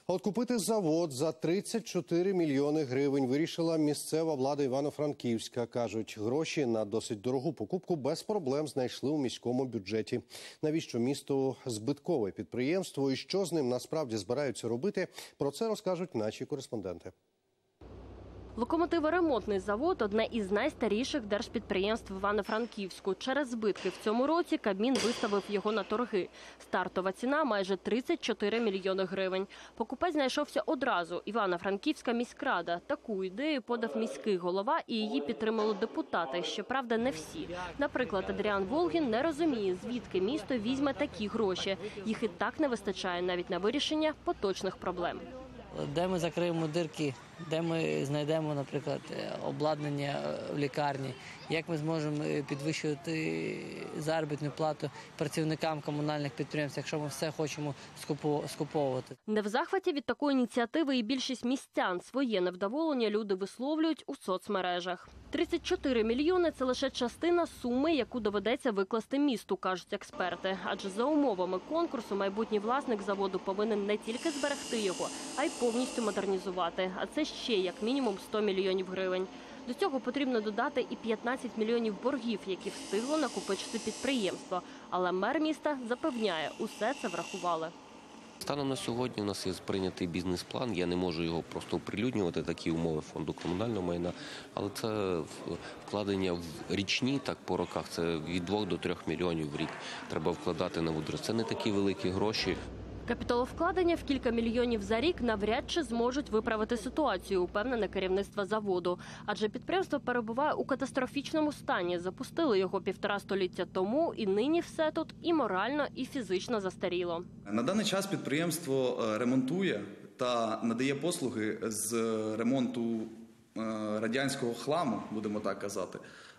А от купити завод за 34 мільйони гривень вирішила місцева влада Івано-Франківська. Кажуть, гроші на досить дорогу покупку без проблем знайшли у міському бюджеті. Навіщо місту збиткове підприємство і що з ним насправді збираються робити, про це розкажуть наші кореспонденти. Локомотиворемонтний завод – одне із найстаріших держпідприємств Івано-Франківську. Через збитки в цьому році Кабмін виставив його на торги. Стартова ціна – майже 34 мільйони гривень. Покупець знайшовся одразу – Івано-Франківська міськрада. Таку ідею подав міський голова і її підтримали депутати. Щоправда, не всі. Наприклад, Адріан Волгін не розуміє, звідки місто візьме такі гроші. Їх і так не вистачає навіть на вирішення поточних проблем. Де ми закриємо дірки, де ми знайдемо, наприклад, обладнання в лікарні, як ми зможемо підвищувати заробітну плату працівникам комунальних підприємств, якщо ми все хочемо скуповувати. Не в захваті від такої ініціативи і більшість містян. Своє невдоволення люди висловлюють у соцмережах. 34 мільйони – це лише частина суми, яку доведеться викласти місту, кажуть експерти. Адже за умовами конкурсу майбутній власник заводу повинен не тільки зберегти його, а й повністю модернізувати. А це ще як мінімум 100 мільйонів гривень. До цього потрібно додати і 15 мільйонів боргів, які встигло накопичити підприємство. Але мер міста запевняє, усе це врахували. Станом на сьогодні у нас є прийнятий бізнес-план, я не можу його просто оприлюднювати, такі умови фонду комунального майна, але це вкладення в річні, так по роках, це від 2 до 3 мільйонів в рік треба вкладати на мудрость. Це не такі великі гроші. Капіталовкладення в кілька мільйонів за рік навряд чи зможуть виправити ситуацію, упевнене керівництво заводу. Адже підприємство перебуває у катастрофічному стані. Запустили його 1,5 століття тому, і нині все тут і морально, і фізично застаріло. На даний час підприємство ремонтує та надає послуги з ремонту радянського хламу, будемо так казати.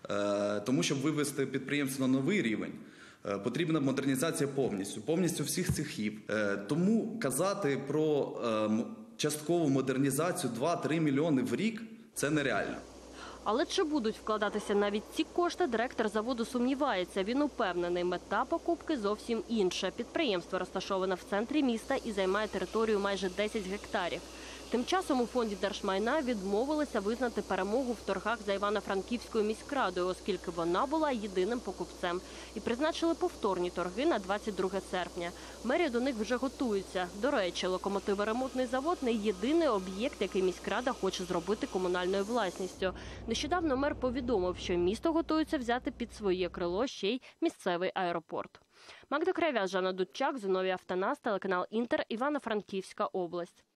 Тому, щоб вивести підприємство на новий рівень, потрібна модернізація повністю всіх цехів. Тому казати про часткову модернізацію 2-3 мільйони в рік – це нереально. Але чи будуть вкладатися навіть ці кошти, директор заводу сумнівається. Він упевнений, мета покупки зовсім інша. Підприємство розташоване в центрі міста і займає територію майже 10 гектарів. Тим часом у фонді держмайна відмовилися визнати перемогу в торгах за Івано-Франківською міськрадою, оскільки вона була єдиним покупцем. І призначили повторні торги на 22 серпня. Мерія до них вже готується. До речі, локомотиворемонтний завод – не єдиний об'єкт, який міськрада хоче зробити комунальною власністю. Нещодавно мер повідомив, що місто готується взяти під своє крило ще й місцевий аеропорт. Магда Кравець, Жанна Дудчак, Зиновій Автонас, телеканал Інтер, Івано-Франківська область.